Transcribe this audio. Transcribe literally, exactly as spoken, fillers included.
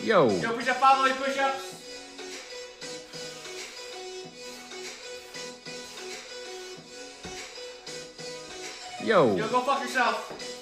Yo. Yo, push up five only push-ups. Yo. Yo, go fuck yourself.